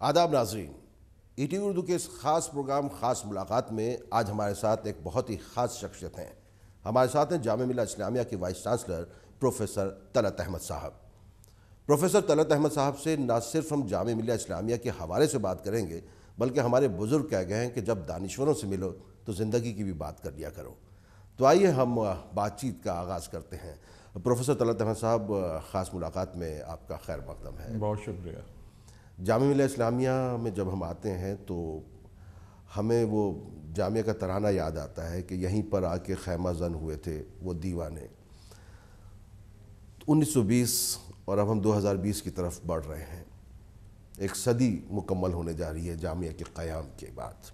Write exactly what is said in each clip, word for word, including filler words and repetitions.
آداب ناظرین، E T V Urdu کے اس خاص پروگرام خاص ملاقات میں آج ہمارے ساتھ ایک بہت ہی خاص شخصیت ہیں۔ ہمارے ساتھ ہیں جامعہ ملیہ اسلامیہ کے vice chancellor professor Talat Ahmad صاحب۔ پروفیسر طلعت احمد صاحب سے نہ صرف ہم جامعہ ملیہ اسلامیہ کے حوالے سے بات کریں گے، بلکہ ہمارے بزرگ کہہ گئے ہیں کہ جب دانشوروں سے ملو تو زندگی کی بھی بات کر لیا کرو۔ تو آئیے ہم بات چیت کا آغاز کرتے ہیں۔ پروفیسر طلعت احمد صاحب، خاص ملاقات میں آپ کا خیر مقدم ہے۔ بہت شکریہ۔ جامعہ ملیہ اسلامیہ میں جب ہم آتے ہیں تو ہمیں وہ جامعہ کا ترانہ یاد آتا ہے کہ یہیں پر آ کے خیمہ زن ہوئے تھے وہ دیوانے۔ انیس سو بیس اور اب ہم دو ہزار بیس کی طرف بڑھ رہے ہیں۔ ایک صدی مکمل ہونے جا رہی ہے جامعہ کے قیام کے بعد۔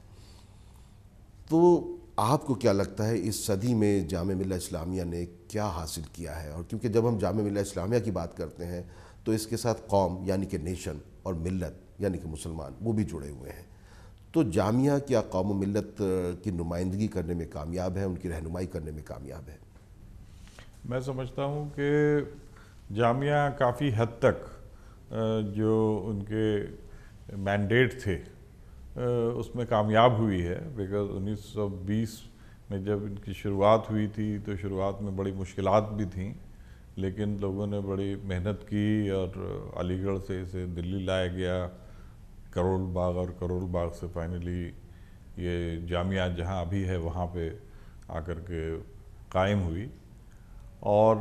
تو آپ کو کیا لگتا ہے اس صدی میں جامعہ ملیہ اسلامیہ نے کیا حاصل کیا ہے؟ اور کیونکہ جب ہم جامعہ ملیہ اسلامیہ کی بات کرتے ہیں تو اس کے ساتھ قوم یعنی کہ نیشن اور ملت یعنی کہ مسلمان وہ بھی جڑے ہوئے ہیں۔ تو جامعہ کیا قوم و ملت کی نمائندگی کرنے میں کامیاب ہے، ان کی رہنمائی کرنے میں کامیاب ہے؟ میں سمجھتا ہوں کہ جامعہ کافی حد تک جو ان کے مینڈیٹ تھے اس میں کامیاب ہوئی ہے، بیکاز انیس سو بیس میں جب ان کی شروعات ہوئی تھی تو شروعات میں بڑی مشکلات بھی تھیں، لیکن لوگوں نے بڑی محنت کی اور علی گڑھ سے اسے دلی لایا گیا، کرول باغ، اور کرول باغ سے فائنلی یہ جامعہ جہاں ابھی ہے وہاں پہ آ کر کے قائم ہوئی۔ اور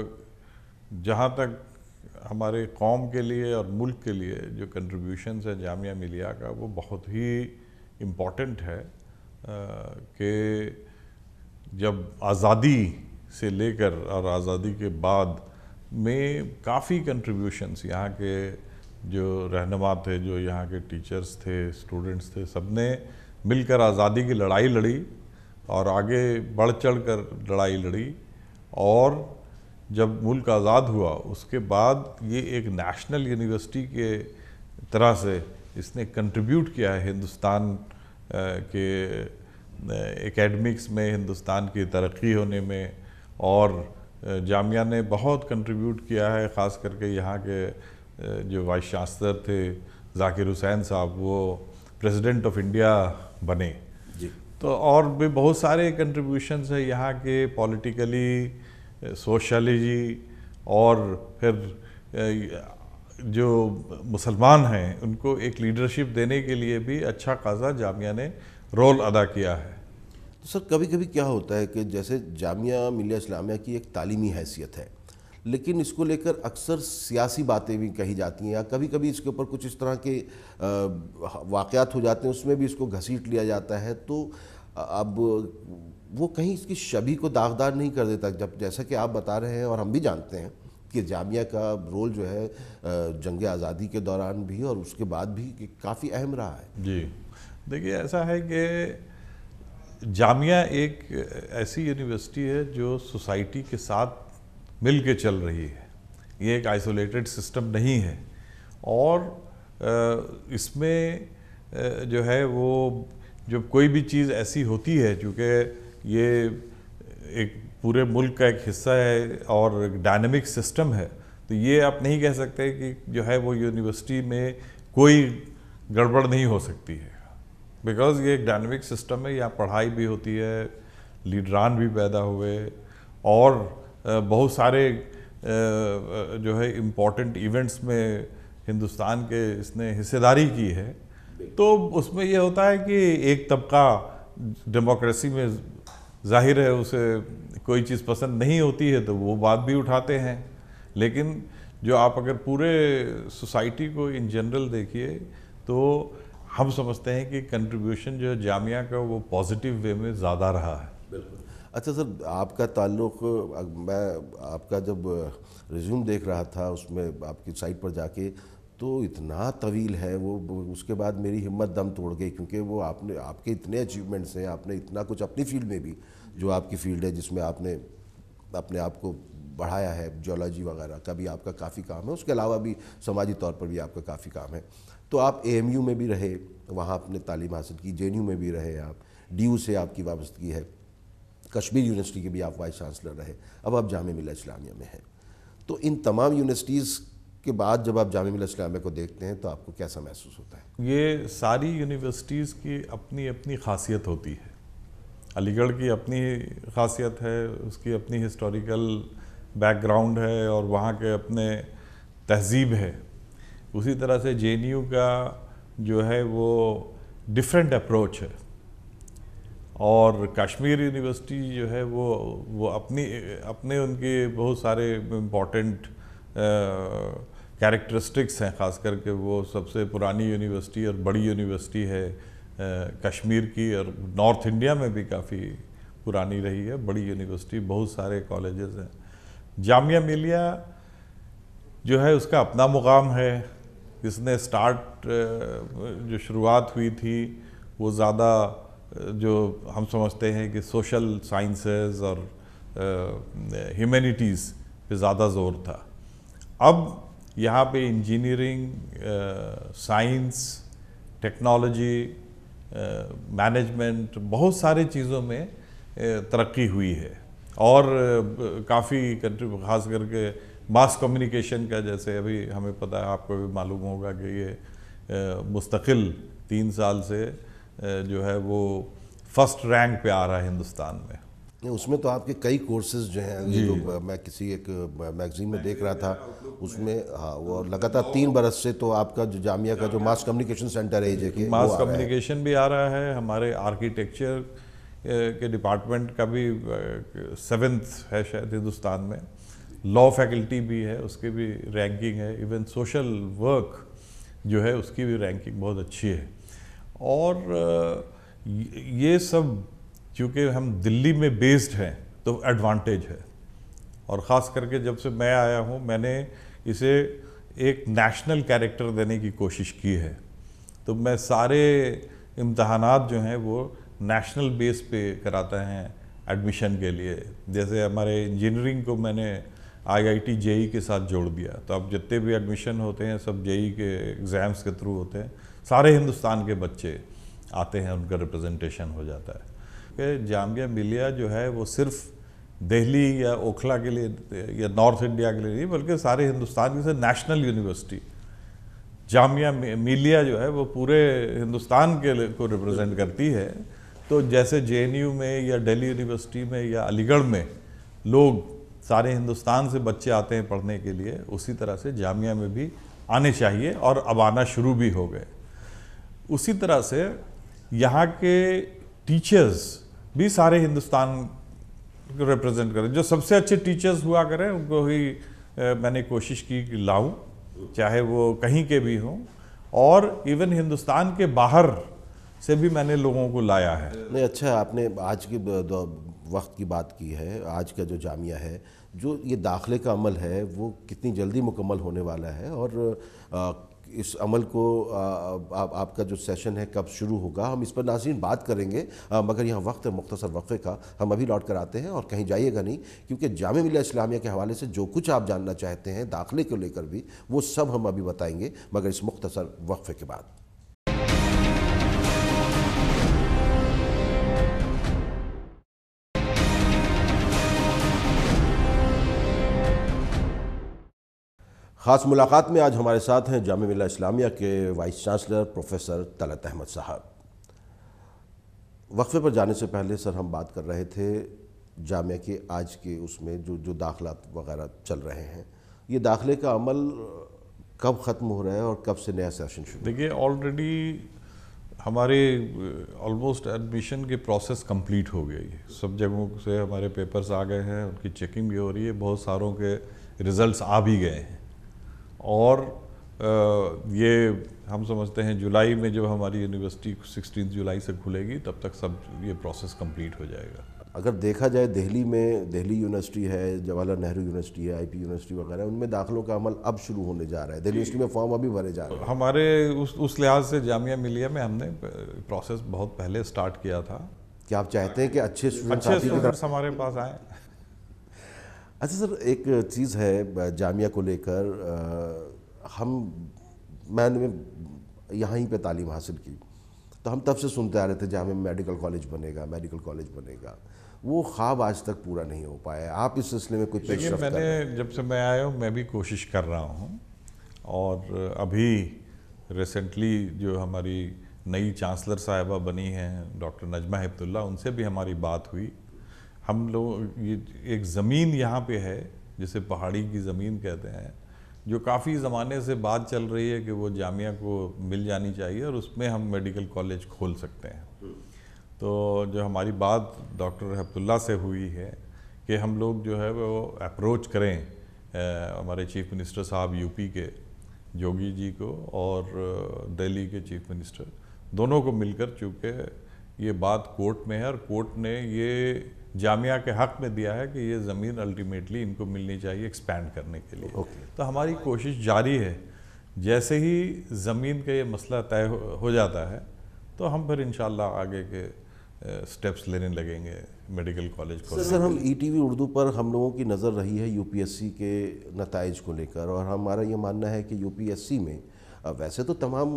جہاں تک ہمارے قوم کے لیے اور ملک کے لیے جو کنٹریبیوشنز ہے جامعہ ملیہ کا، وہ بہت ہی امپورٹنٹ ہے کہ جب آزادی سے لے کر اور آزادی کے بعد میں کافی کنٹریبیوشنز یہاں کے جو رہنما تھے، جو یہاں کے ٹیچرز تھے، اسٹوڈنٹس تھے، سب نے مل کر آزادی کی لڑائی لڑی اور آگے بڑھ چڑھ کر لڑائی لڑی، اور جب ملک آزاد ہوا اس کے بعد یہ ایک نیشنل یونیورسٹی کے طرح سے اس نے کنٹریبیوٹ کیا ہے ہندوستان کے اکیڈمکس میں، ہندوستان کی ترقی ہونے میں، اور جامعہ نے بہت کنٹریبیوٹ کیا ہے، خاص کر کے یہاں کے جو وائس چانسلر تھے ذاکر حسین صاحب، وہ پریزیڈنٹ آف انڈیا بنے جی۔ تو اور بھی بہت سارے کنٹریبیوشنز ہیں یہاں کے، پولیٹیکلی، سوشالوجی، اور پھر جو مسلمان ہیں ان کو ایک لیڈرشپ دینے کے لیے بھی اچھا خاصا جامعہ نے رول ادا کیا ہے۔ تو سر کبھی کبھی کیا ہوتا ہے کہ جیسے جامعہ ملیہ اسلامیہ کی ایک تعلیمی حیثیت ہے، لیکن اس کو لے کر اکثر سیاسی باتیں بھی کہی جاتی ہیں، یا کبھی کبھی اس کے اوپر کچھ اس طرح کے واقعات ہو جاتے ہیں، اس میں بھی اس کو گھسیٹ لیا جاتا ہے، تو اب وہ کہیں اس کی شبیہ کو داغدار نہیں کر دیتا؟ جب جیسا کہ آپ بتا رہے ہیں اور ہم بھی جانتے ہیں کہ جامعہ کا رول جو ہے جنگ آزادی کے دوران بھی اور اس کے بعد بھی کافی اہم رہا ہے۔ جی دیکھیے، ایسا ہے کہ جامعہ ایک ایسی یونیورسٹی ہے جو سوسائٹی کے ساتھ مل کے چل رہی ہے، یہ ایک آئسولیٹڈ سسٹم نہیں ہے، اور اس میں جو ہے وہ جب کوئی بھی چیز ایسی ہوتی ہے، چونکہ یہ ایک پورے ملک کا ایک حصہ ہے اور ایک ڈائنامک سسٹم ہے، تو یہ آپ نہیں کہہ سکتے کہ جو ہے وہ یونیورسٹی میں کوئی گڑبڑ نہیں ہو سکتی ہے، بیکاز یہ ایک ڈائنامک سسٹم ہے، یہاں پڑھائی بھی ہوتی ہے، لیڈران بھی پیدا ہوئے، اور بہت سارے جو ہے امپورٹنٹ ایونٹس میں ہندوستان کے اس نے حصہ داری کی ہے۔ تو اس میں یہ ہوتا ہے کہ ایک طبقہ ڈیموکریسی میں ظاہر ہے اسے کوئی چیز پسند نہیں ہوتی ہے تو وہ بات بھی اٹھاتے ہیں، لیکن جو آپ اگر پورے سوسائٹی کو ان جنرل دیکھیے تو ہم سمجھتے ہیں کہ کنٹریبیوشن جو جامعہ کا وہ پازیٹیو وے میں زیادہ رہا ہے۔ بالکل۔ اچھا سر، آپ کا تعلق، میں آپ کا جب ریزیوم دیکھ رہا تھا اس میں آپ کی سائٹ پر جا کے، تو اتنا طویل ہے وہ، اس کے بعد میری ہمت دم توڑ گئی، کیونکہ وہ آپ نے آپ کے اتنے اچیومنٹس ہیں، آپ نے اتنا کچھ اپنی فیلڈ میں بھی، جو آپ کی فیلڈ ہے جس میں آپ نے اپنے آپ کو بڑھایا ہے، جیولوجی وغیرہ کا بھی آپ کا کافی کام ہے، اس کے علاوہ بھی سماجی طور پر بھی آپ کا کافی کام ہے۔ تو آپ اے ایم یو میں بھی رہے، وہاں آپ نے تعلیم حاصل کی، جے این یو میں بھی رہے، آپ ڈی یو سے آپ کی وابستگی ہے، کشمیر یونیورسٹی کے بھی آپ وائس چانسلر رہے، اب آپ جامعہ ملیہ اسلامیہ میں ہیں۔ تو ان تمام یونیورسٹیز کے بعد جب آپ جامعہ ملیہ اسلامیہ کو دیکھتے ہیں تو آپ کو کیسا محسوس ہوتا ہے؟ یہ ساری یونیورسٹیز کی اپنی اپنی خاصیت ہوتی ہے. علی گڑھ کی اپنی خاصیت ہے، اس کی اپنی ہسٹوریکل بیک گراؤنڈ ہے اور وہاں کے اپنے تہذیب ہے. اسی طرح سے جے این یو کا جو ہے وہ ڈیفرنٹ اپروچ ہے. اور کشمیر یونیورسٹی جو ہے وہ وہ اپنی اپنے ان کے بہت سارے امپورٹنٹ کیریکٹرسٹکس ہیں، خاص کر کے وہ سب سے پرانی یونیورسٹی اور بڑی یونیورسٹی ہے کشمیر کی، اور نارتھ انڈیا میں بھی کافی پرانی رہی ہے بڑی یونیورسٹی، بہت سارے کالجز ہیں. جامعہ ملیہ جو ہے اس کا اپنا مقام ہے. اس نے سٹارٹ جو شروعات ہوئی تھی وہ زیادہ جو ہم سمجھتے ہیں کہ سوشل سائنسز اور ہیومینٹیز پہ زیادہ زور تھا. اب یہاں پہ انجینئرنگ، سائنس، ٹیکنالوجی، مینجمنٹ، بہت سارے چیزوں میں ترقی ہوئی ہے. اور کافی خاص کر کے ماس کمیونیکیشن کا، جیسے ابھی ہمیں پتہ ہے، آپ کو بھی معلوم ہوگا کہ یہ مستقل تین سال سے جو ہے وہ فرسٹ رینک پہ آ رہا ہے ہندوستان میں. اس میں تو آپ کے کئی کورسز جو ہیں، یہ جو میں کسی ایک میگزین میں دیکھ رہا تھا اس میں، ہاں وہ لگاتار تین برس سے تو آپ کا جو جامعہ کا جو ماس کمیونیکیشن سینٹر ہے جے کے ماس کمیونیکیشن بھی آ رہا ہے. ہمارے آرکیٹیکچر کے ڈپارٹمنٹ کا بھی سیونتھ ہے شاید ہندوستان میں. لا فیکلٹی بھی ہے، اس کی بھی رینکنگ ہے. ایون سوشل ورک جو ہے اس کی بھی رینکنگ بہت اچھی ہے. اور یہ سب چونکہ ہم دلی میں بیسڈ ہیں تو ایڈوانٹیج ہے. اور خاص کر کے جب سے میں آیا ہوں میں نے اسے ایک نیشنل کیریکٹر دینے کی کوشش کی ہے. تو میں سارے امتحانات جو ہیں وہ نیشنل بیس پہ کراتا ہیں ایڈمیشن کے لیے. جیسے ہمارے انجینئرنگ کو میں نے آئی آئی ٹی جے ای کے ساتھ جوڑ دیا، تو اب جتنے بھی ایڈمیشن ہوتے ہیں سب جے ای کے ایگزامس کے تھرو ہوتے ہیں. سارے ہندوستان کے بچے آتے ہیں، ان کا ریپرزنٹیشن ہو جاتا ہے. کہ جامعہ ملیہ جو ہے وہ صرف دہلی یا اوکھلا کے لیے یا نارتھ انڈیا کے لیے نہیں، بلکہ سارے ہندوستان کی سے نیشنل یونیورسٹی جامعہ ملیہ جو ہے وہ پورے ہندوستان کے کو ریپرزینٹ کرتی ہے. تو جیسے جے این یو میں یا دہلی یونیورسٹی میں یا علی گڑھ میں لوگ سارے ہندوستان سے بچے آتے ہیں پڑھنے کے لیے، اسی طرح سے جامعہ میں بھی آنے چاہیے، اور اب آنا شروع بھی ہو گئے. اسی طرح سے یہاں کے ٹیچرز بھی سارے ہندوستان کو ریپرزینٹ کریں. جو سب سے اچھے ٹیچرز ہوا کریں ان کو ہی میں نے کوشش کی کہ لاؤں، چاہے وہ کہیں کے بھی ہوں. اور ایون ہندوستان کے باہر سے بھی میں نے لوگوں کو لایا ہے. نہیں اچھا، آپ نے آج کے وقت کی بات کی ہے. آج کا جو جامعہ ہے، جو یہ داخلے کا عمل ہے وہ کتنی جلدی مکمل ہونے والا ہے، اور اس عمل کو آپ کا جو سیشن ہے کب شروع ہوگا، ہم اس پر ناظرین بات کریں گے. مگر یہاں وقت ہے مختصر وقفے کا، ہم ابھی لوٹ کر آتے ہیں اور کہیں جائیے گا نہیں، کیونکہ جامعہ ملیہ اسلامیہ کے حوالے سے جو کچھ آپ جاننا چاہتے ہیں داخلے کو لے کر بھی، وہ سب ہم ابھی بتائیں گے، مگر اس مختصر وقفے کے بعد. خاص ملاقات میں آج ہمارے ساتھ ہیں جامعہ ملیہ اسلامیہ کے vice chancellor professor Talat Ahmad صاحب. وقفے پر جانے سے پہلے سر ہم بات کر رہے تھے جامعہ کے آج کے اس میں جو جو داخلات وغیرہ چل رہے ہیں، یہ داخلے کا عمل کب ختم ہو رہا ہے اور کب سے نیا سیشن شروع؟ دیکھیے آلریڈی ہمارے آلموسٹ ایڈمیشن کے پروسیس کمپلیٹ ہو گئی ہے. سب جگہوں سے ہمارے پیپرز آ گئے ہیں، ان کی چیکنگ بھی ہو رہی ہے. بہت ساروں کے ریزلٹس آ بھی گئے ہیں، اور یہ ہم سمجھتے ہیں جولائی میں جب ہماری یونیورسٹی سکسٹین جولائی سے کھلے گی تب تک سب یہ پروسیس کمپلیٹ ہو جائے گا. اگر دیکھا جائے دہلی میں، دہلی یونیورسٹی ہے، جواہر لال نہرو یونیورسٹی ہے، آئی پی یونیورسٹی وغیرہ، ان میں داخلوں کا عمل اب شروع ہونے جا رہا ہے. دہلی یونیورسٹی میں فارم ابھی بھرے جا رہے ہیں. ہمارے اس اس لحاظ سے جامعہ ملیہ میں ہم نے پروسیس بہت پہلے سٹارٹ کیا تھا. کیا آپ چاہتے ہیں کہ اچھے اچھے اسٹوڈنٹس ہمارے پاس آئیں؟ اچھا سر، ایک چیز ہے جامعہ کو لے کر، ہم میں نے یہاں ہی پہ تعلیم حاصل کی، تو ہم تب سے سنتے آ رہے تھے جامعہ میں میڈیکل کالج بنے گا، میڈیکل کالج بنے گا. وہ خواب آج تک پورا نہیں ہو پایا. آپ اس سلسلے میں کوئی پیش رفت کر رہے ہیں؟ میں نے جب سے میں آیا ہوں میں بھی کوشش کر رہا ہوں. اور ابھی ریسنٹلی جو ہماری نئی چانسلر صاحبہ بنی ہیں ڈاکٹر نجمہ ہبت اللہ، ان سے بھی ہماری بات ہوئی. ہم لوگ یہ ایک زمین یہاں پہ ہے جسے پہاڑی کی زمین کہتے ہیں، جو کافی زمانے سے بات چل رہی ہے کہ وہ جامعہ کو مل جانی چاہیے اور اس میں ہم میڈیکل کالج کھول سکتے ہیں. تو جو ہماری بات ڈاکٹر ہبت اللہ سے ہوئی ہے کہ ہم لوگ جو ہے وہ اپروچ کریں ہمارے چیف منسٹر صاحب یو پی کے جوگی جی کو اور دہلی کے چیف منسٹر دونوں کو مل کر، چونکہ یہ بات کورٹ میں ہے اور کورٹ نے یہ جامعہ کے حق میں دیا ہے کہ یہ زمین الٹیمیٹلی ان کو ملنی چاہیے ایکسپینڈ کرنے کے لیے. تو ہماری کوشش جاری ہے، جیسے ہی زمین کا یہ مسئلہ طے ہو جاتا ہے تو ہم پھر انشاءاللہ آگے کے سٹیپس لینے لگیں گے میڈیکل کالج کو. سر ہم ای ٹی وی اردو پر ہم لوگوں کی نظر رہی ہے یو پی ایس سی کے نتائج کو لے کر، اور ہمارا یہ ماننا ہے کہ یو پی ایس سی میں ویسے تو تمام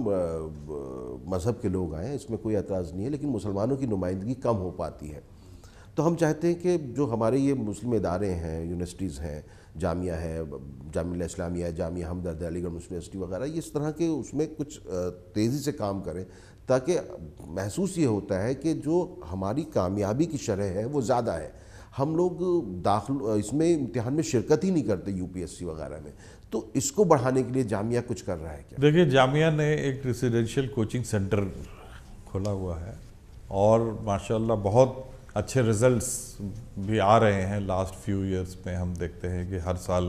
مذہب کے لوگ آئے ہیں، اس میں کوئی اعتراض نہیں ہے، لیکن مسلمانوں کی نمائندگی کم ہو پاتی ہے. تو ہم چاہتے ہیں کہ جو ہمارے یہ مسلم ادارے ہیں، یونیورسٹیز ہیں، جامعہ ہے، جامعہ ملیہ اسلامیہ ہے، جامعہ ہمدرد ہے، علی گڑھ مسلم یونیورسٹی وغیرہ، اس طرح کے اس میں کچھ تیزی سے کام کریں، تاکہ محسوس یہ ہوتا ہے کہ جو ہماری کامیابی کی شرح ہے وہ زیادہ ہے. ہم لوگ داخل اس میں امتحان میں شرکت ہی نہیں کرتے یو پی ایس سی وغیرہ میں، تو اس کو بڑھانے کے لیے جامعہ کچھ کر رہا ہے کیا؟ دیکھیے، جامعہ نے ایک ریزیڈینشیل کوچنگ سینٹر کھولا ہوا ہے اور ماشاءاللہ بہت اچھے ریزلٹس بھی آ رہے ہیں. لاسٹ فیو ایئرس میں ہم دیکھتے ہیں کہ ہر سال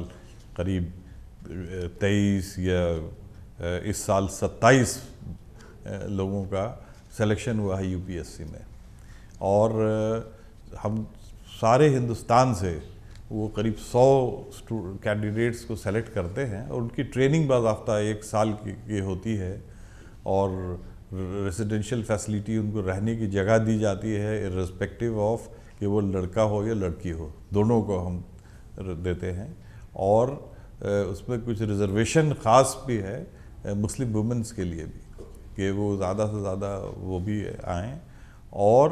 قریب تیئیس یا اس سال ستائیس لوگوں کا سلیکشن ہوا ہے یو پی ایس سی میں، اور ہم سارے ہندوستان سے وہ قریب سو کینڈیڈیٹس کو سلیکٹ کرتے ہیں اور ان کی ٹریننگ باضابطہ ایک سال کی ہوتی ہے، اور ریزیڈینشیل فیسلٹی ان کو رہنے کی جگہ دی جاتی ہے ارسپیکٹیو آف کہ وہ لڑکا ہو یا لڑکی ہو، دونوں کو ہم دیتے ہیں. اور اس میں کچھ ریزرویشن خاص بھی ہے مسلم وومنس کے لیے بھی کہ وہ زیادہ سے زیادہ وہ بھی آئیں، اور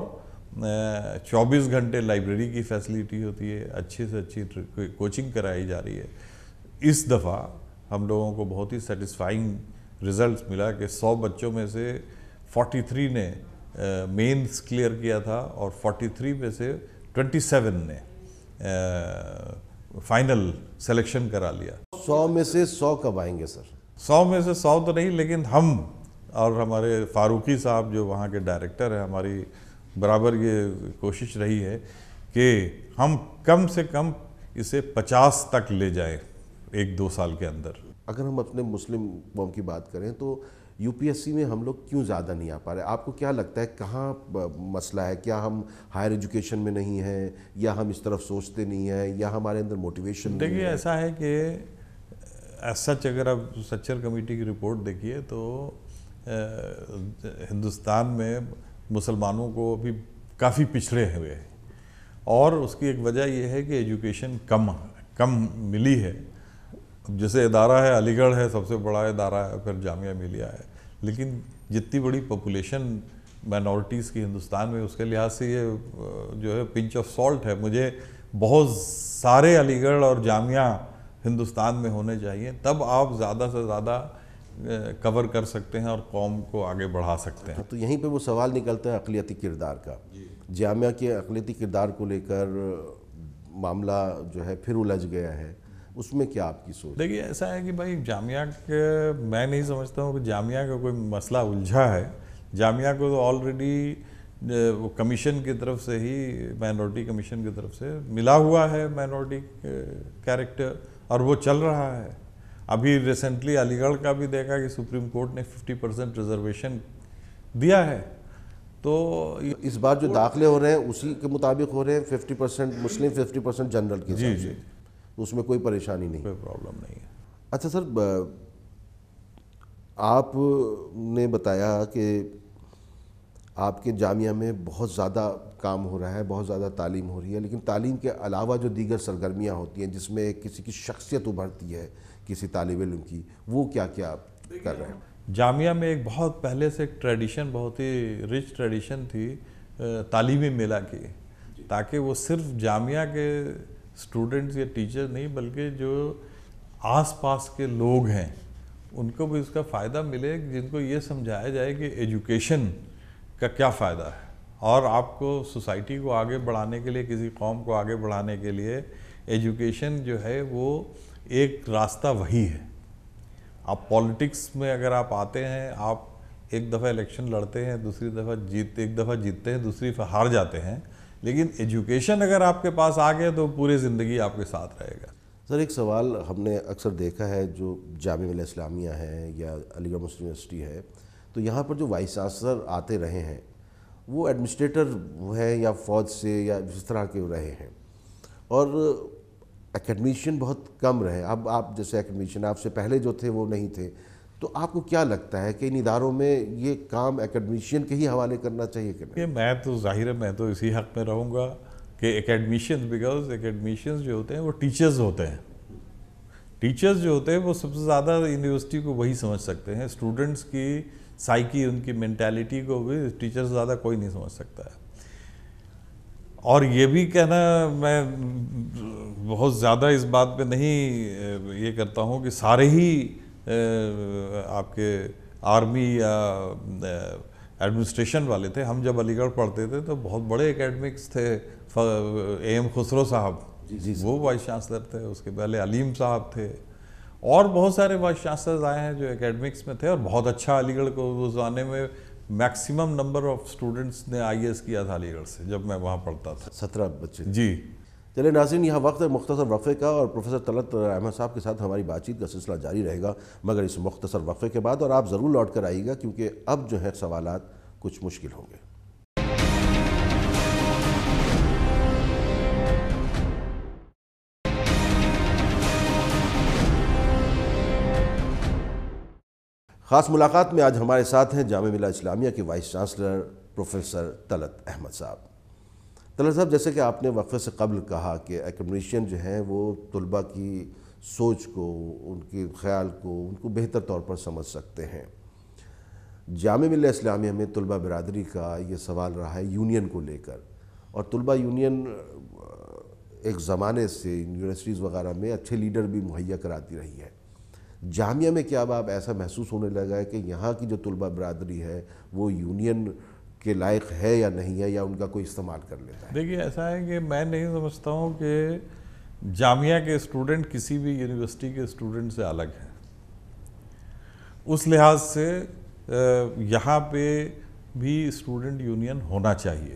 چوبیس گھنٹے لائبریری کی فیسلٹی ہوتی ہے، اچھی سے اچھی کوچنگ کرائی جا رہی ہے. اس دفعہ ہم لوگوں کو بہت ہی سیٹسفائنگ ریزلٹس ملا کہ سو بچوں میں سے فورٹی تھری نے مینس کلیئر کیا تھا اور فورٹی تھری میں سے ٹوینٹی سیون نے فائنل سلیکشن کرا لیا. سو میں سے سو کب آئیں گے سر؟ سو میں سے سو تو نہیں، لیکن ہم اور ہمارے فاروقی صاحب جو وہاں کے ڈائریکٹر ہیں، ہماری برابر یہ کوشش رہی ہے کہ ہم کم سے کم اسے پچاس تک لے جائیں ایک دو سال کے اندر. اگر ہم اپنے مسلم قوم کی بات کریں تو یو پی ایس سی میں ہم لوگ کیوں زیادہ نہیں آ پا رہے؟ آپ کو کیا لگتا ہے کہاں مسئلہ ہے؟ کیا ہم ہائر ایجوکیشن میں نہیں ہیں، یا ہم اس طرف سوچتے نہیں ہیں، یا ہمارے اندر موٹیویشن نہیں ہے؟ دیکھیے، ایسا ہے کہ ایز سچ اگر آپ سچر کمیٹی کی رپورٹ دیکھیے تو ہندوستان میں مسلمانوں کو ابھی کافی پچھڑے ہوئے ہیں، اور اس کی ایک وجہ یہ ہے کہ ایجوکیشن کم کم ملی ہے. جیسے ادارہ ہے علی گڑھ ہے، سب سے بڑا ادارہ ہے، پھر جامعہ ملیہ ہے، لیکن جتنی بڑی پاپولیشن مائنورٹیز کی ہندوستان میں، اس کے لحاظ سے یہ جو ہے پنچ آف سالٹ ہے. مجھے بہت سارے علی گڑھ اور جامعہ ہندوستان میں ہونے چاہیے، تب آپ زیادہ سے زیادہ کور کر سکتے ہیں اور قوم کو آگے بڑھا سکتے ہیں. تو یہیں پہ وہ سوال نکلتا ہے اقلیتی کردار کا. جامعہ کے اقلیتی کردار کو لے کر معاملہ جو ہے پھر الجھ گیا ہے، اس میں کیا آپ کی سوچ؟ دیکھیے، ایسا ہے کہ بھائی جامعہ کے میں نہیں سمجھتا ہوں کہ جامعہ کا کوئی مسئلہ الجھا ہے. جامعہ کو تو آلریڈی وہ کمیشن کی طرف سے ہی، مائنورٹی کمیشن کی طرف سے ملا ہوا ہے مائنورٹی کیریکٹر، اور وہ چل رہا ہے. ابھی ریسنٹلی علی گڑھ کا بھی دیکھا کہ سپریم کورٹ نے ففٹی پرسنٹ ریزرویشن دیا ہے. تو اس بار جو داخلے ہو رہے ہیں اسی کے مطابق ہو رہے ہیں، ففٹی پرسنٹ مسلم، ففٹی پرسنٹ جنرل کے جی جی اس میں کوئی پریشانی نہیں، کوئی پرابلم نہیں ہے. اچھا سر، آپ نے بتایا کہ آپ کے جامعہ میں بہت زیادہ کام ہو رہا ہے، بہت زیادہ تعلیم ہو رہی ہے، لیکن تعلیم کے علاوہ جو دیگر سرگرمیاں ہوتی ہیں جس میں کسی کی شخصیت ابھرتی ہے کسی طالب علم کی، وہ کیا کیا کر رہے ہیں؟ جامعہ میں ایک بہت پہلے سے ایک ٹریڈیشن، بہت ہی رچ ٹریڈیشن تھی تعلیمی میلہ کی، تاکہ وہ صرف جامعہ کے اسٹوڈنٹس یا ٹیچر نہیں بلکہ جو آس پاس کے لوگ ہیں ان کو بھی اس کا فائدہ ملے، جن کو یہ سمجھایا جائے کہ ایجوکیشن کا کیا فائدہ ہے، اور آپ کو سوسائٹی کو آگے بڑھانے کے لیے، کسی قوم کو آگے بڑھانے کے لیے ایجوکیشن جو ہے وہ ایک راستہ وہی ہے۔ آپ پولیٹکس میں اگر آپ آتے ہیں، آپ ایک دفعہ الیکشن لڑتے ہیں، دوسری دفعہ جیت ایک دفعہ جیتتے ہیں، دوسری دفعہ ہار جاتے ہیں، لیکن ایجوکیشن اگر آپ کے پاس آ گیا تو پوری زندگی آپ کے ساتھ رہے گا۔ سر ایک سوال ہم نے اکثر دیکھا ہے، جو جامعہ ملیہ اسلامیہ ہے یا علی گڑھ مسلم یونیورسٹی ہے، تو یہاں پر جو وائس چانسلر آتے رہے ہیں وہ ایڈمنسٹریٹر ہیں یا فوج سے یا جس طرح کے رہے ہیں، اور اکیڈمیشین بہت کم رہے۔ اب آپ جیسے اکیڈمیشین آپ سے پہلے جو تھے وہ نہیں تھے، تو آپ کو کیا لگتا ہے کہ ان اداروں میں یہ کام اکیڈمیشین کے ہی حوالے کرنا چاہیے کہ نہیں؟ میں تو ظاہر ہے میں تو اسی حق میں رہوں گا کہ اکیڈمیشینز، بیکاز اکیڈمیشینز جو ہوتے ہیں وہ ٹیچرز ہوتے ہیں۔ ٹیچرز جو ہوتے ہیں وہ سب سے زیادہ یونیورسٹی کو وہی سمجھ سکتے ہیں، اسٹوڈنٹس کی سائیکی، ان کی مینٹیلٹی کو بھی ٹیچرز زیادہ کوئی نہیں سمجھ سکتا ہے۔ اور یہ بھی کہنا، میں بہت زیادہ اس بات پہ نہیں یہ کرتا ہوں کہ سارے ہی آپ کے آرمی یا ایڈمنسٹریشن والے تھے۔ ہم جب علی گڑھ پڑھتے تھے تو بہت بڑے اکیڈمکس تھے، اے ایم خسرو صاحب وہ وائس چانسلر تھے، اس کے پہلے علیم صاحب تھے، اور بہت سارے وائس چانسلرز آئے ہیں جو اکیڈمکس میں تھے، اور بہت اچھا علی گڑھ کو اس زمانے میں میکسیمم نمبر آف اسٹوڈنٹس نے آئی ایس کیا تھا علی گڑھ سے جب میں وہاں پڑھتا تھا، سترہ بچے۔ جی چلے ناظرین، یہاں وقت ہے مختصر وقفے کا، اور پروفیسر طلعت احمد صاحب کے ساتھ ہماری بات چیت کا سلسلہ جاری رہے گا، مگر اس مختصر وقفے کے بعد، اور آپ ضرور لوٹ کر آئیے گا کیونکہ اب جو ہے سوالات کچھ مشکل ہوں گے۔ خاص ملاقات میں آج ہمارے ساتھ ہیں جامعہ ملیہ اسلامیہ کے vice chancellor professor Talat Ahmad صاحب۔ طلعت صاحب، جیسے کہ آپ نے وقفے سے قبل کہا کہ اکیڈمیشین جو ہیں وہ طلباء کی سوچ کو، ان کے خیال کو، ان کو بہتر طور پر سمجھ سکتے ہیں۔ جامعہ ملیہ اسلامیہ میں طلباء برادری کا یہ سوال رہا ہے یونین کو لے کر، اور طلباء یونین ایک زمانے سے یونیورسٹیز وغیرہ میں اچھے لیڈر بھی مہیا کراتی رہی ہے۔ جامعہ میں کیا اب آپ ایسا محسوس ہونے لگا ہے کہ یہاں کی جو طلباء برادری ہے وہ یونین کے لائق ہے یا نہیں ہے، یا ان کا کوئی استعمال کر لیتا ہے؟ دیکھیے، ایسا ہے کہ میں نہیں سمجھتا ہوں کہ جامعہ کے اسٹوڈنٹ کسی بھی یونیورسٹی کے اسٹوڈنٹ سے الگ ہیں۔ اس لحاظ سے یہاں پہ بھی اسٹوڈنٹ یونین ہونا چاہیے،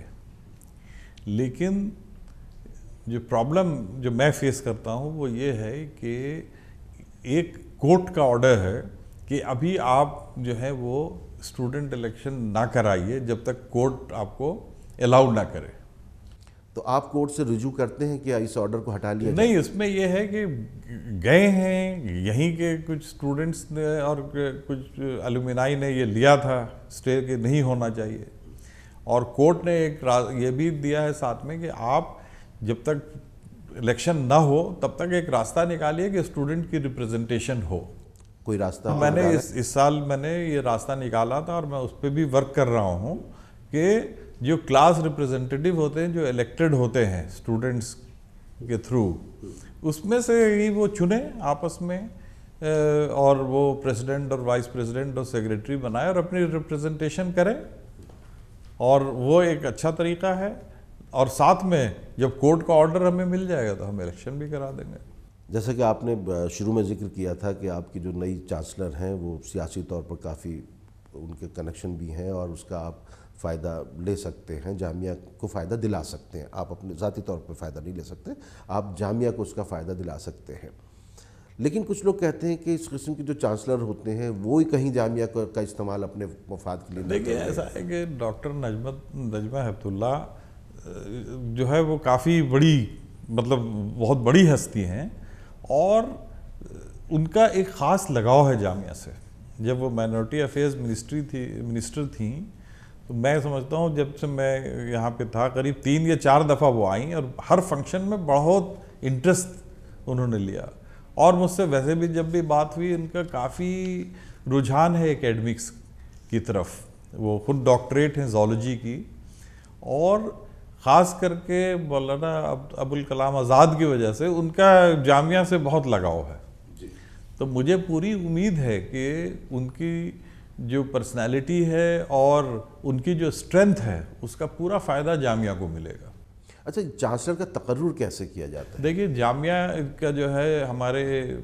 لیکن جو پرابلم جو میں فیس کرتا ہوں وہ یہ ہے کہ ایک کورٹ کا آرڈر ہے کہ ابھی آپ جو ہے وہ اسٹوڈنٹ الیکشن نہ کرائیے جب تک کورٹ آپ کو الاؤ نہ کرے۔ تو آپ کورٹ سے رجوع کرتے ہیں کہ اس آرڈر کو ہٹا لیا جائے؟ نہیں، اس میں یہ ہے کہ گئے ہیں یہیں کے کچھ اسٹوڈنٹس نے اور کچھ الومنائی نے یہ لیا تھا اسٹے کہ نہیں ہونا چاہیے، اور کورٹ نے ایک یہ بھی دیا ہے ساتھ میں کہ آپ جب تک الیکشن نہ ہو تب تک ایک راستہ نکالیے کہ اسٹوڈنٹ کی ریپریزنٹیشن ہو۔ کوئی راستہ میں نے اس اس سال میں نے یہ راستہ نکالا تھا، اور میں اس پہ بھی ورک کر رہا ہوں کہ جو کلاس ریپریزنٹیٹیو ہوتے ہیں، جو الیکٹڈ ہوتے ہیں اسٹوڈنٹس کے تھرو، اس میں سے ہی وہ چنیں آپس میں، اور وہ پریزیڈنٹ اور وائس پریزیڈنٹ اور سیکریٹری بنائے اور اپنی ریپریزنٹیشن کریں، اور وہ ایک اچھا طریقہ ہے۔ اور ساتھ میں جب کورٹ کا آرڈر ہمیں مل جائے گا تو ہم الیکشن بھی کرا دیں گے۔ جیسا کہ آپ نے شروع میں ذکر کیا تھا کہ آپ کی جو نئی چانسلر ہیں وہ سیاسی طور پر کافی ان کے کنیکشن بھی ہیں، اور اس کا آپ فائدہ لے سکتے ہیں، جامعہ کو فائدہ دلا سکتے ہیں۔ آپ اپنے ذاتی طور پر فائدہ نہیں لے سکتے، آپ جامعہ کو اس کا فائدہ دلا سکتے ہیں۔ لیکن کچھ لوگ کہتے ہیں کہ اس قسم کے جو چانسلر ہوتے ہیں وہی کہیں جامعہ کا استعمال اپنے مفاد کے لیے نہیں کرتے۔ دیکھیے، ایسا ہے کہ ڈاکٹر نجمت نجمہ ہیبت اللہ جو ہے وہ کافی بڑی، مطلب بہت بڑی ہستی ہیں، اور ان کا ایک خاص لگاؤ ہے جامعہ سے۔ جب وہ مائنورٹی افیئرز منسٹری تھی منسٹر تھیں تو میں سمجھتا ہوں جب سے میں یہاں پہ تھا قریب تین یا چار دفعہ وہ آئیں، اور ہر فنکشن میں بہت انٹرسٹ انہوں نے لیا، اور مجھ سے ویسے بھی جب بھی بات ہوئی ان کا کافی رجحان ہے اکیڈمکس کی طرف۔ وہ خود ڈاکٹریٹ ہیں زولوجی کی، اور خاص کر کے مولانا ابوالکلام آزاد کی وجہ سے ان کا جامعہ سے بہت لگاؤ ہے۔ تو مجھے پوری امید ہے کہ ان کی جو پرسنالٹی ہے اور ان کی جو اسٹرینتھ ہے اس کا پورا فائدہ جامعہ کو ملے گا۔ اچھا، چانسلر کا تقرر کیسے کیا جاتا ہے؟ دیکھیے جامعہ کا جو ہے ہمارے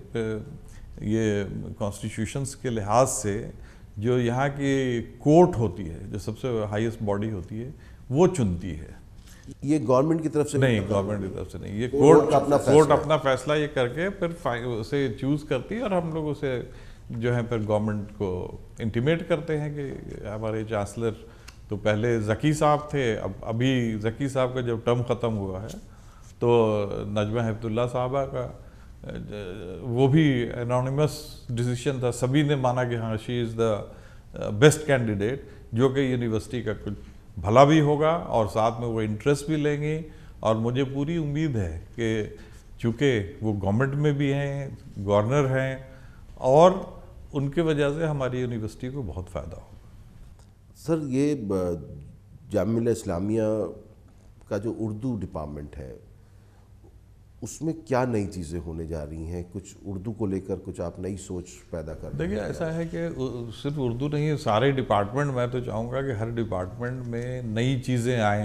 یہ کانسٹیٹیوشنس کے لحاظ سے جو یہاں کی کورٹ ہوتی ہے، جو سب سے ہائیسٹ باڈی ہوتی ہے، وہ چنتی ہے۔ یہ گورنمنٹ کی طرف سے نہیں، گورنمنٹ کی طرف سے نہیں، یہ کورٹ کورٹ اپنا فیصلہ یہ کر کے پھر اسے چوز کرتی ہے، اور ہم لوگ اسے جو ہے پھر گورنمنٹ کو انٹیمیٹ کرتے ہیں کہ ہمارے چانسلر تو پہلے ذکی صاحب تھے، اب ابھی ذکی صاحب کا جب ٹرم ختم ہوا ہے تو نجمہ ہیبت اللہ صاحبہ کا وہ بھی انونیمس ڈیسیشن تھا، سبھی نے مانا کہ ہاں شی از دا بیسٹ کینڈیڈیٹ، جو کہ یونیورسٹی کا کچھ بھلا بھی ہوگا اور ساتھ میں وہ انٹرسٹ بھی لیں گی۔ اور مجھے پوری امید ہے کہ چونکہ وہ گورنمنٹ میں بھی ہیں، گورنر ہیں، اور ان کی وجہ سے ہماری یونیورسٹی کو بہت فائدہ ہوگا۔ سر، یہ جامعہ ملیہ اسلامیہ کا جو اردو ڈپارٹمنٹ ہے اس میں کیا نئی چیزیں ہونے جا رہی ہیں؟ کچھ اردو کو لے کر کچھ آپ نئی سوچ پیدا کر رہے ہیں؟ دیکھیے ایسا ہے کہ صرف اردو نہیں، سارے ڈپارٹمنٹ، میں تو چاہوں گا کہ ہر ڈپارٹمنٹ میں نئی چیزیں آئیں،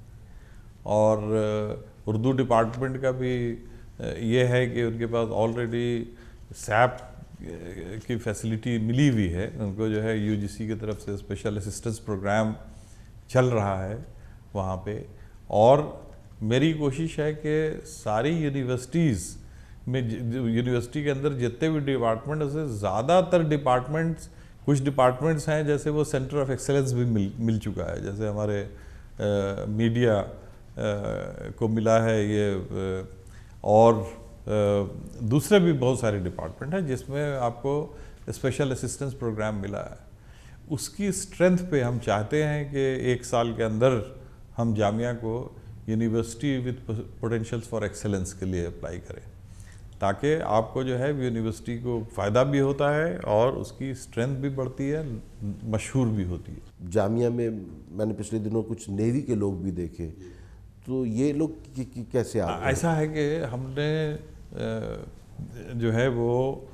اور اردو ڈپارٹمنٹ کا بھی یہ ہے کہ ان کے پاس آلریڈی سیپ کی فیسلٹی ملی ہوئی ہے، ان کو جو ہے یو جی سی کی طرف سے اسپیشل اسسٹنس پروگرام چل رہا ہے وہاں پہ، اور میری کوشش ہے کہ ساری یونیورسٹیز میں، یونیورسٹی کے اندر جتنے بھی ڈپارٹمنٹ ہیں، اسے زیادہ تر ڈپارٹمنٹس، کچھ ڈپارٹمنٹس ہیں جیسے وہ سینٹر آف ایکسلنس بھی مل مل چکا ہے، جیسے ہمارے میڈیا کو ملا ہے یہ، اور دوسرے بھی بہت سارے ڈپارٹمنٹ ہیں جس میں آپ کو اسپیشل اسسٹنس پروگرام ملا ہے۔ اس کی اسٹرینتھ پہ ہم چاہتے ہیں کہ ایک سال کے اندر ہم جامعہ کو university with potentials for excellence کے لیے اپلائی کریں، تاکہ آپ کو جو ہے یونیورسٹی کو فائدہ بھی ہوتا ہے اور اس کی اسٹرینتھ بھی بڑھتی ہے، مشہور بھی ہوتی ہے۔ جامعہ میں میں نے پچھلے دنوں کچھ نیوی کے لوگ بھی دیکھے، تو یہ لوگ کیسے آ گئے؟ ایسا ہے کہ ہم نے جو ہے وہ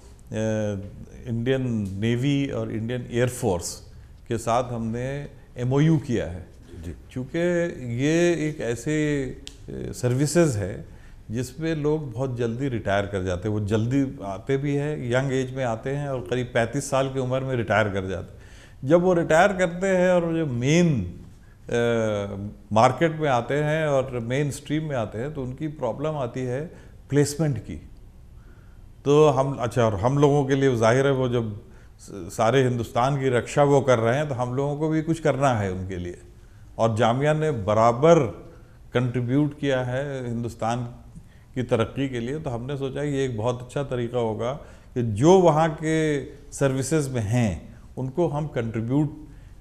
انڈین نیوی اور انڈین ایئر فورس کے ساتھ ہم نے ایم او یو کیا ہے، چونکہ یہ ایک ایسے سروسز ہے جس پہ لوگ بہت جلدی ریٹائر کر جاتے ہیں، وہ جلدی آتے بھی ہیں، ینگ ایج میں آتے ہیں، اور قریب پینتیس سال کی عمر میں ریٹائر کر جاتے ہیں۔ جب وہ ریٹائر کرتے ہیں اور جو مین مارکیٹ میں آتے ہیں اور مین اسٹریم میں آتے ہیں، تو ان کی پرابلم آتی ہے پلیسمنٹ کی۔ تو ہم اچھا اور ہم لوگوں کے لیے ظاہر ہے وہ جب سارے ہندوستان کی رکشا وہ کر رہے ہیں تو ہم لوگوں کو بھی کچھ کرنا ہے ان کے لیے، اور جامعہ نے برابر کنٹریبیوٹ کیا ہے ہندوستان کی ترقی کے لیے۔ تو ہم نے سوچا کہ یہ ایک بہت اچھا طریقہ ہوگا کہ جو وہاں کے سروسز میں ہیں ان کو ہم کنٹریبیوٹ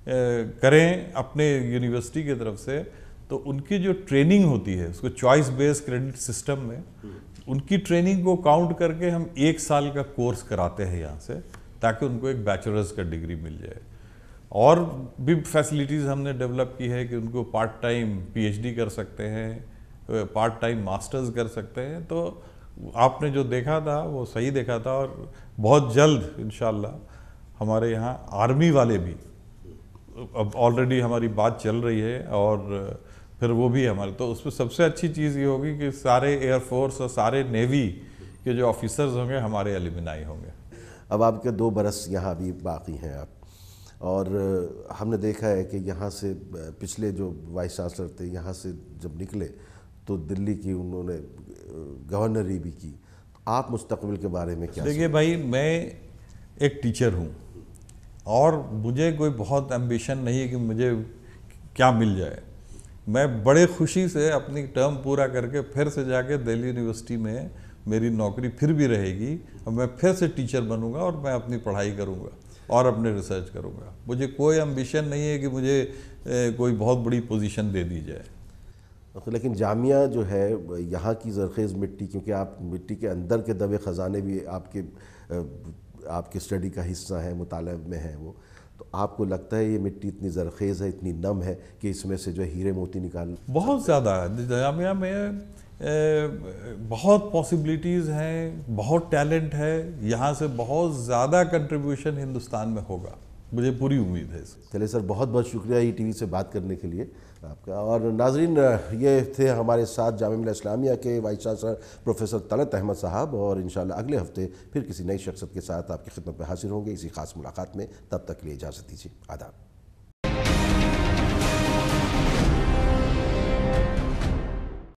کریں اپنے یونیورسٹی کی طرف سے۔ تو ان کی جو ٹریننگ ہوتی ہے، اس کو چوائس بیس کریڈٹ سسٹم میں، ان کی ٹریننگ کو کاؤنٹ کر کے ہم ایک سال کا کورس کراتے ہیں یہاں سے، تاکہ ان کو ایک بیچلرز کا ڈگری مل جائے۔ اور بھی فیسلٹیز ہم نے ڈیولپ کی ہے کہ ان کو part time P H D کر سکتے ہیں، پارٹ ٹائم ماسٹرز کر سکتے ہیں۔ تو آپ نے جو دیکھا تھا وہ صحیح دیکھا تھا، اور بہت جلد انشاءاللہ ہمارے یہاں آرمی والے بھی، اب آلریڈی ہماری بات چل رہی ہے، اور پھر وہ بھی ہمارے، تو اس میں سب سے اچھی چیز یہ ہوگی کہ سارے ایئر فورس اور سارے نیوی کے جو آفیسرز ہوں گے ہمارے ایلیمنائی ہوں گے۔ اب آپ کے دو برس یہاں بھی باقی ہیں آپ، اور ہم نے دیکھا ہے کہ یہاں سے پچھلے جو وائس چانسلر تھے یہاں سے جب نکلے تو دلی کی انہوں نے گورنری بھی کی۔ آپ مستقبل کے بارے میں کیا؟ دیکھیے بھائی، میں ایک ٹیچر ہوں، اور مجھے کوئی بہت ایمبیشن نہیں ہے کہ مجھے کیا مل جائے۔ میں بڑے خوشی سے اپنی ٹرم پورا کر کے پھر سے جا کے دہلی یونیورسٹی میں میری نوکری پھر بھی رہے گی، اور میں پھر سے ٹیچر بنوں گا، اور میں اپنی پڑھائی کروں گا اور اپنے ریسرچ کروں گا۔ مجھے کوئی ایمبیشن نہیں ہے کہ مجھے کوئی بہت بڑی پوزیشن دے دی جائے۔ لیکن جامعہ جو ہے یہاں کی زرخیز مٹی، کیونکہ آپ مٹی کے اندر کے دبے خزانے بھی آپ کے آپ کے اسٹڈی کا حصہ ہیں، مطالعہ میں ہیں وہ، تو آپ کو لگتا ہے یہ مٹی اتنی زرخیز ہے، اتنی نم ہے کہ اس میں سے جو ہیرے موتی نکال؟ بہت زیادہ ہے۔ جامعہ میں بہت پاسبلٹیز ہیں، بہت ٹیلنٹ ہے، یہاں سے بہت زیادہ کنٹریبیوشن ہندوستان میں ہوگا، مجھے پوری امید ہے اس کی۔ چلے سر، بہت بہت شکریہ ای ٹی وی سے بات کرنے کے لیے آپ کا۔ اور ناظرین، یہ تھے ہمارے ساتھ جامعہ ملیہ اسلامیہ کے vice chancellor professor Talat Ahmad صاحب، اور انشاءاللہ اگلے ہفتے پھر کسی نئی شخصیت کے ساتھ آپ کی خدمت میں حاضر ہوں گے اسی خاص ملاقات میں۔ تب تک کے لیے اجازت دیجیے، آداب۔